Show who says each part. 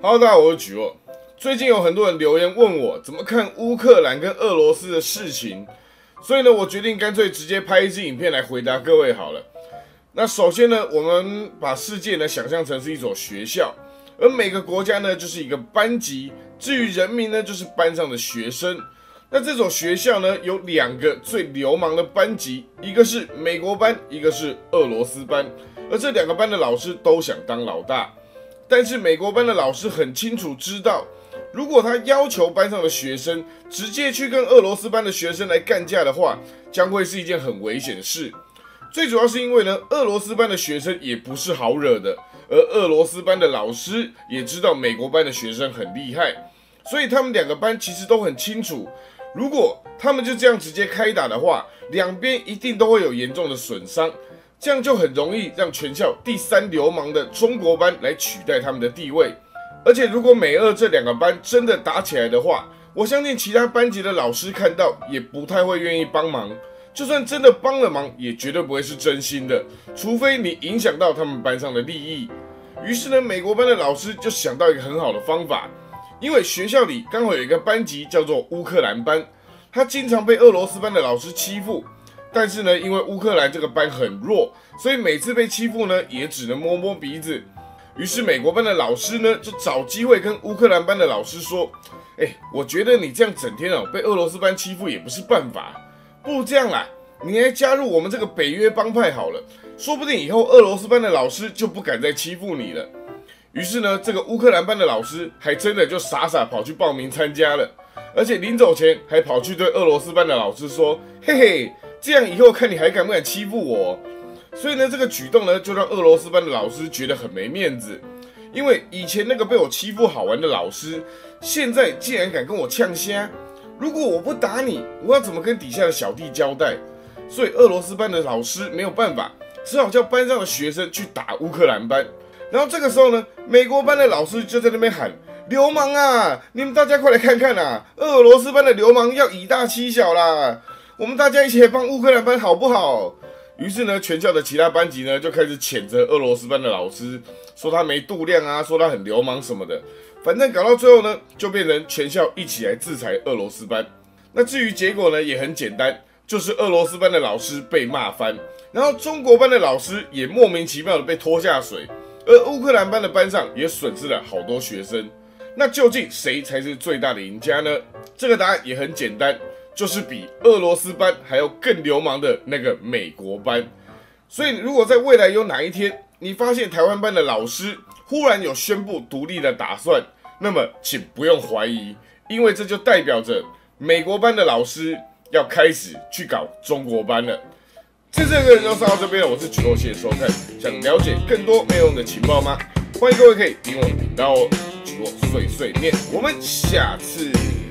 Speaker 1: Hello， 大家好，我是举若。最近有很多人留言问我怎么看乌克兰跟俄罗斯的事情，所以呢，我决定干脆直接拍一支影片来回答各位好了。那首先呢，我们把世界呢想象成是一所学校，而每个国家呢就是一个班级，至于人民呢就是班上的学生。那这所学校呢有两个最流氓的班级，一个是美国班，一个是俄罗斯班，而这两个班的老师都想当老大。但是美国班的老师很清楚知道，如果他要求班上的学生直接去跟俄罗斯班的学生来干架的话，将会是一件很危险的事。最主要是因为呢，俄罗斯班的学生也不是好惹的，而俄罗斯班的老师也知道美国班的学生很厉害，所以他们两个班其实都很清楚，如果他们就这样直接开打的话，两边一定都会有严重的损伤。这样就很容易让全校第三流氓的中国班来取代他们的地位。而且如果美俄这两个班真的打起来的话，我相信其他班级的老师看到也不太会愿意帮忙，就算真的帮了忙，也绝对不会是真心的，除非你影响到他们班上的利益。于是呢，美国班的老师就想到一个很好的方法，因为学校里刚好有一个班级叫做乌克兰班，他经常被俄罗斯班的老师欺负。但是呢，因为乌克兰这个班很弱，所以每次被欺负呢，也只能摸摸鼻子。于是美国班的老师呢，就找机会跟乌克兰班的老师说：“我觉得你这样整天被俄罗斯班欺负也不是办法，不如这样啦，你来加入我们这个北约帮派好了，说不定以后俄罗斯班的老师就不敢再欺负你了。”于是呢，这个乌克兰班的老师还真的就傻傻跑去报名参加了，而且临走前还跑去对俄罗斯班的老师说：“嘿嘿。”这样以后看你还敢不敢欺负我？所以呢，这个举动呢，就让俄罗斯班的老师觉得很没面子，因为以前那个被我欺负好玩的老师，现在竟然敢跟我呛虾。如果我不打你，我要怎么跟底下的小弟交代？所以俄罗斯班的老师没有办法，只好叫班上的学生去打乌克兰班。然后这个时候呢，美国班的老师就在那边喊：“流氓啊！你们大家快来看看啊！俄罗斯班的流氓要以大欺小啦！我们大家一起来帮乌克兰班好不好？”于是呢，全校的其他班级呢就开始谴责俄罗斯班的老师，说他没度量啊，说他很流氓什么的。反正搞到最后呢，就变成全校一起来制裁俄罗斯班。那至于结果呢，也很简单，就是俄罗斯班的老师被骂翻，然后中国班的老师也莫名其妙的被拖下水，而乌克兰班的班上也损失了好多学生。那究竟谁才是最大的赢家呢？这个答案也很简单。就是比俄罗斯班还要更流氓的那个美国班。所以如果在未来有哪一天你发现台湾班的老师忽然有宣布独立的打算，那么请不用怀疑，因为这就代表着美国班的老师要开始去搞中国班了。这个人就上到这边了，我是举若，谢谢收看。想了解更多没有用的情报吗？欢迎各位可以订阅我的频道哦。举若碎碎念，我们下次